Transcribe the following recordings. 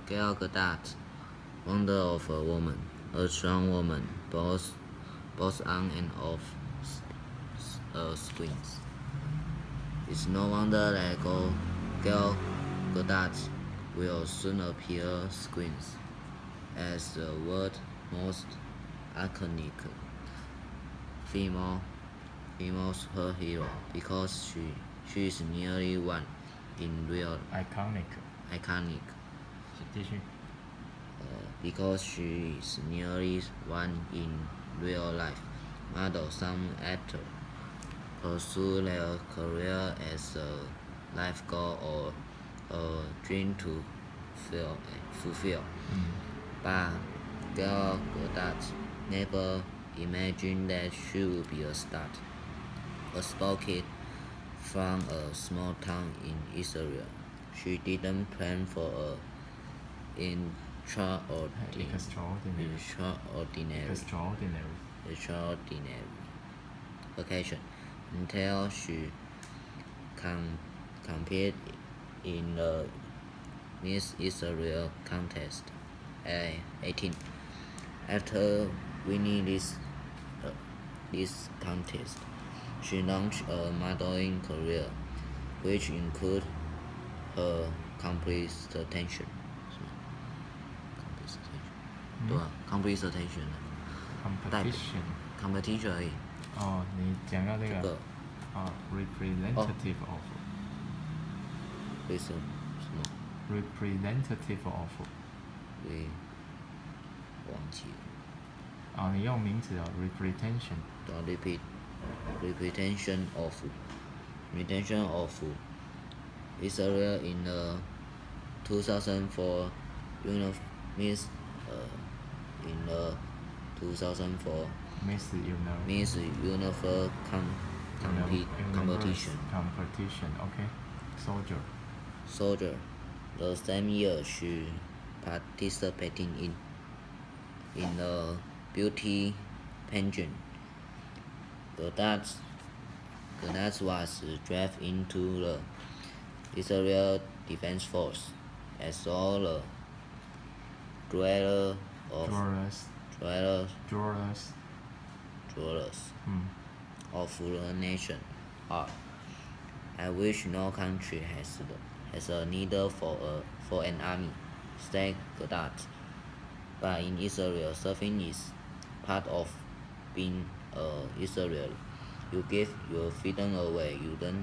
Gal Gadot, Wonder of a Woman, a strong woman, both on and off screens. It's no wonder that Gal Gadot will soon appear screens as the world's most iconic female superhero because she is nearly one in real iconic 继续。 because she is nearly one in real life. Models, some actors pursue their career as a life goal or a dream to fulfill. But Gal Gadot never imagined that she would be a star. A small kid from a small town in Israel. She didn't plan for a extraordinary vacation until she competed in the Miss Israel contest at 18. After winning this contest, she launched a modeling career, which included her completion. 对啊 completion 代表 competition。 competition 而已。 哦，你讲到这这个个representative of 为什么 representative of 对忘记了？ 啊，你用名词哦 representation 对啊 representation of Israel in the 2004 Miss in the 2004 Miss Miss Universe competition. OK Soldier. The same year, she participated in the beauty pageant. Gadot was drafted into the Israel Defense Force as all the dwellers of the nation are. I wish no country has a need for an army, said Gadot. But in Israel, serving is part of being Israeli. You give your freedom away. You don't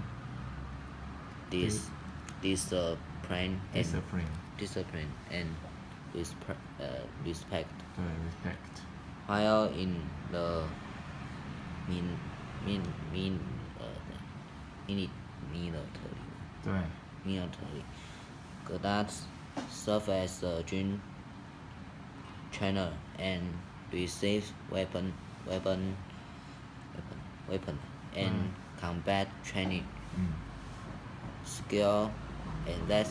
discipline and respect. 对 respect While in the military, Gadot served as a drill trainer and received weapon and combat training. Skill that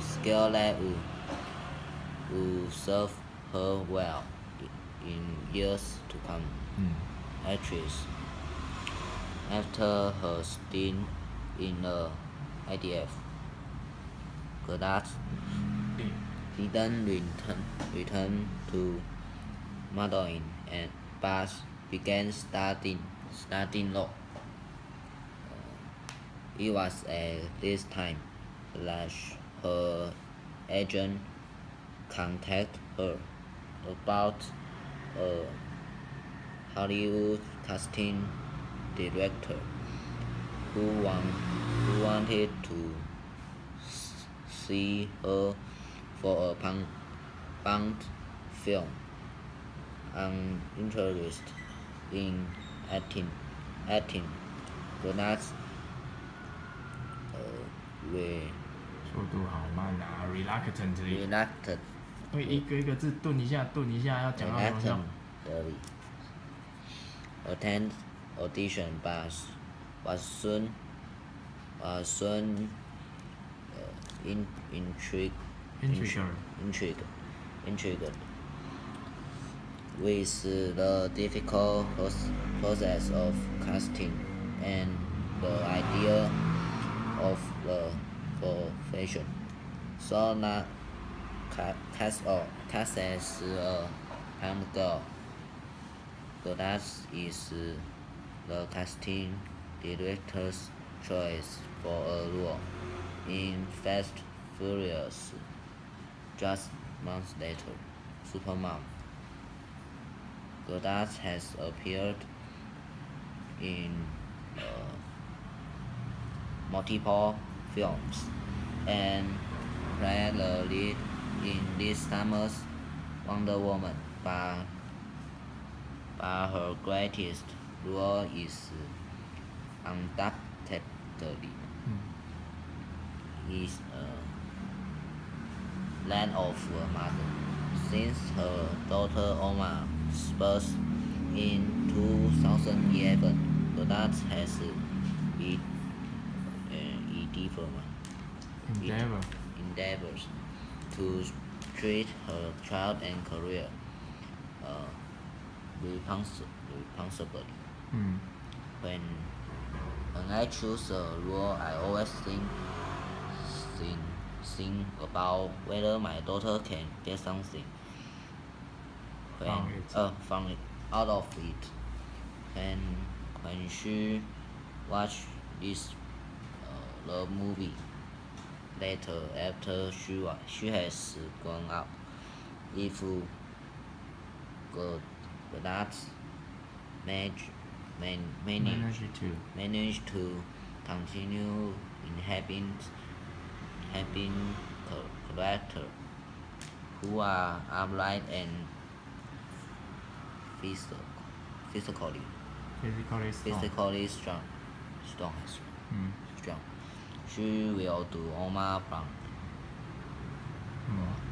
will serve her well in years to come. Actress. After her stint in the IDF, Gadot didn't return to modeling but began studying law. It was at this time that her agent contacted her about a Hollywood casting director who wanted to see her for a Bond film. Uninterested in acting, Gadot 速度好慢啊 reluctantly reluctant 会一个一个字顿一下要讲到什么时候 attend audition but was soon intrigued with the difficult process of casting and the idea of the profession. So not cast as a young girl. Goddess is the casting director's choice for a role in Fast Furious. Just months later, Supermom. Goddess has appeared in multiple films and played the lead in this summer's Wonder Woman, but her greatest role is undoubtedly is Land of a Mother. Since her daughter Oma's birth in 2011, Goddard has Endeavor. endeavors to treat her child and career uh, responsibly. Mm. When, when I choose a role, I always think, think about whether my daughter can get something From it. from it, out of it. When, when she watched this the movie later after she has grown up, if God that manage, man, manage to continue in having character who are upright and physical, physically Physically strong. strong, Mm. strong. She will do Oma Brown. Mm.